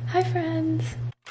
Hi friends!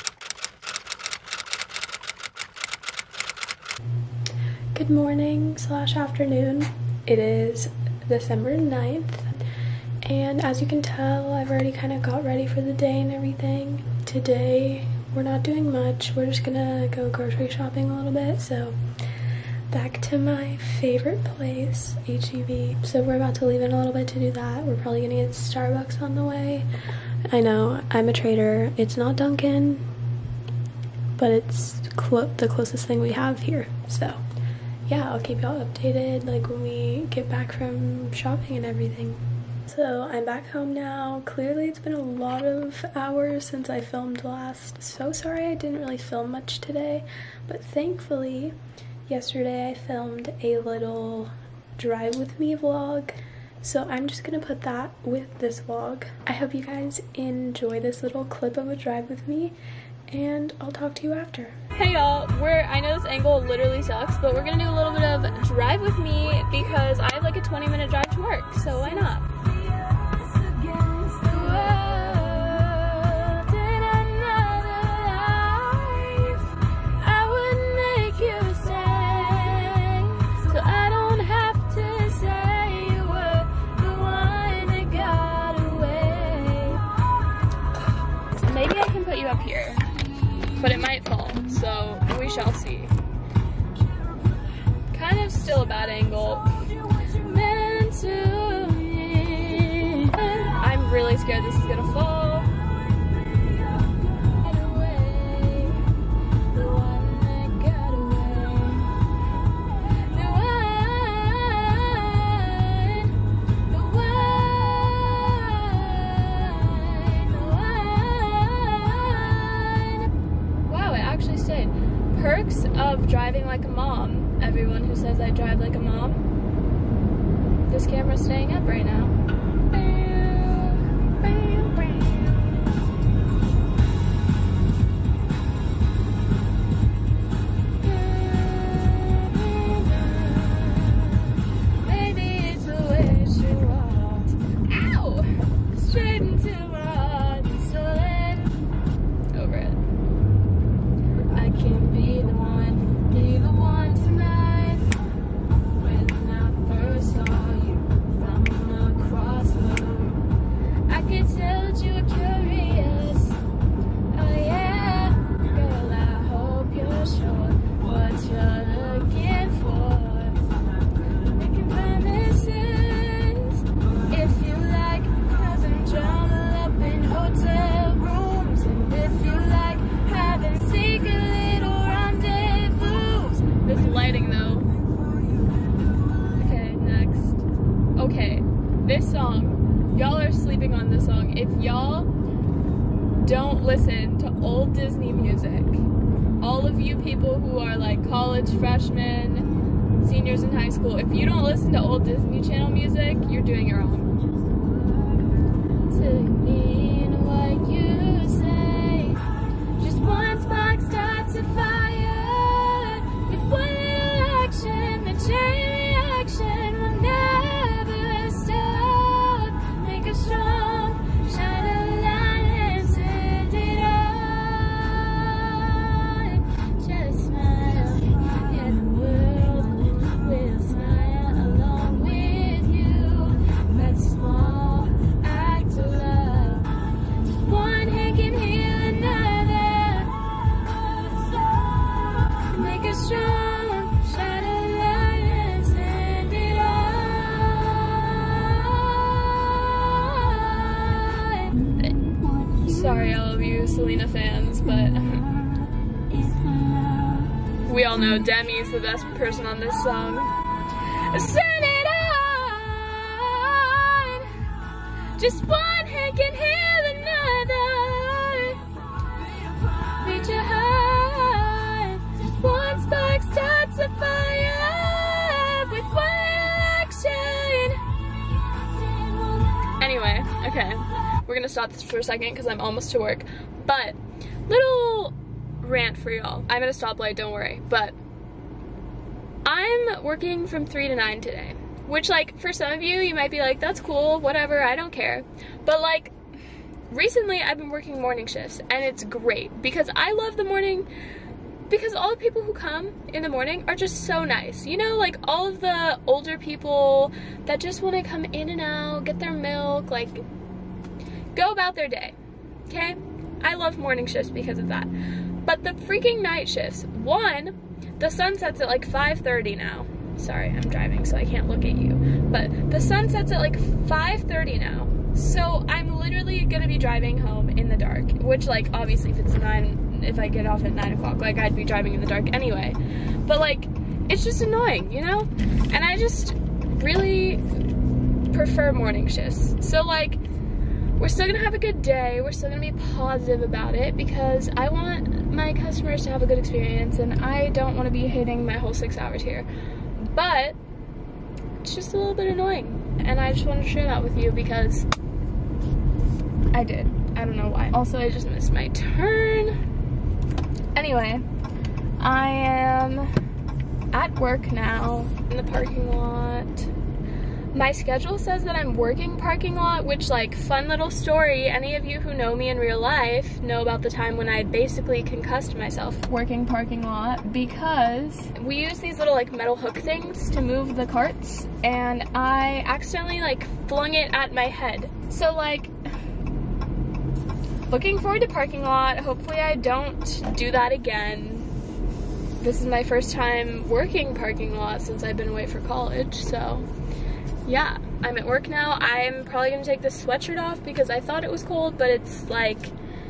Good morning / afternoon. It is December 9th and as you can tell I've already kind of got ready for the day and everything. Today we're not doing much, we're just gonna go grocery shopping a little bit, so back to my favorite place, HEB. So we're about to leave in a little bit to do that. We're probably gonna get Starbucks on the way. I know, I'm a traitor. It's not Dunkin', but it's the closest thing we have here. So yeah, I'll keep y'all updated like when we get back from shopping and everything. So I'm back home now. Clearly it's been a lot of hours since I filmed last. So sorry I didn't really film much today, but thankfully yesterday I filmed a little drive with me vlog. So I'm just gonna put that with this vlog. I hope you guys enjoy this little clip of a drive with me, and I'll talk to you after. Hey y'all, I know this angle literally sucks, but we're gonna do a little bit of drive with me because I have like a 20-minute drive to work, so why not? Up here, but it might fall, so we shall see. Kind of still a bad angle. I'm really scared this is gonna fall. Perks of driving like a mom. Everyone who says I drive like a mom. This camera's staying up right now. Maybe it's the way she walks. Ow! Straight into my heart and stood over it. I can't be the one tonight. When I first saw you from across the room, I could tell that you were curious. Oh yeah, girl, I hope you're sure what you're looking for. Making promises if you like, causing drama up in hotel rooms, and if you like having secret this lighting though. Okay, next. Okay, this song. Y'all are sleeping on this song. If y'all don't listen to old Disney music, all of you people who are like college freshmen, seniors in high school, if you don't listen to old Disney Channel music, you're doing it wrong. To mean what you say, just one spark starts a fire. One little action, the chain reaction will never stop. Make it strong, shine a light and set it on. Just smile, and the world will smile along with you. That small act of love, just one hand can heal another. Make it strong. Sorry, all of you Selena fans, but we all know Demi's the best person on this song. Send it on. Just one hand can heal another. Reach your heart. Just one spark starts a fire with one action. Anyway, okay. We're gonna stop this for a second because I'm almost to work. But, little rant for y'all. I'm at a stoplight, don't worry. But, I'm working from 3 to 9 today. Which, like, for some of you, you might be like, that's cool, whatever, I don't care. But, like, recently I've been working morning shifts, and it's great because I love the morning, because all the people who come in the morning are just so nice. You know, like all of the older people that just want to come in and out, get their milk, like go about their day, okay? I love morning shifts because of that. But the freaking night shifts, one, the sun sets at like 5:30 now. Sorry, I'm driving so I can't look at you. But the sun sets at like 5:30 now. So I'm literally gonna be driving home in the dark, which like obviously if I get off at 9 o'clock, like I'd be driving in the dark anyway. But like, it's just annoying, you know? And I just really prefer morning shifts. So like, we're still gonna have a good day. We're still gonna be positive about it because I want my customers to have a good experience, and I don't wanna be hating my whole 6 hours here. But it's just a little bit annoying, and I just wanted to share that with you because I did. I don't know why. Also, I just missed my turn. Anyway, I am at work now in the parking lot. My schedule says that I'm working parking lot, which, like, fun little story. Any of you who know me in real life know about the time when I basically concussed myself working parking lot, because we use these little like metal hook things to move the carts, and I accidentally like flung it at my head. So like, looking forward to parking lot. Hopefully I don't do that again. This is my first time working parking lot since I've been away for college, so yeah, I'm at work now. I'm probably gonna take this sweatshirt off because I thought it was cold, but it's like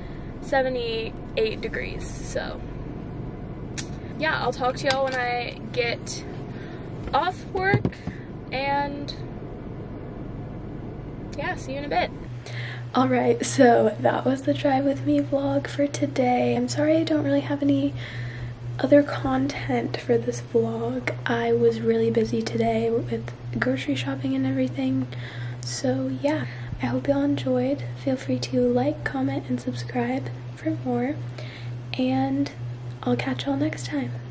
78 degrees, so yeah, I'll talk to y'all when I get off work, and yeah, see you in a bit. Alright, so that was the drive with me vlog for today. I'm sorry I don't really have any other content for this vlog. I was really busy today with grocery shopping and everything. So yeah, I hope y'all enjoyed. Feel free to like, comment, and subscribe for more. And I'll catch y'all next time.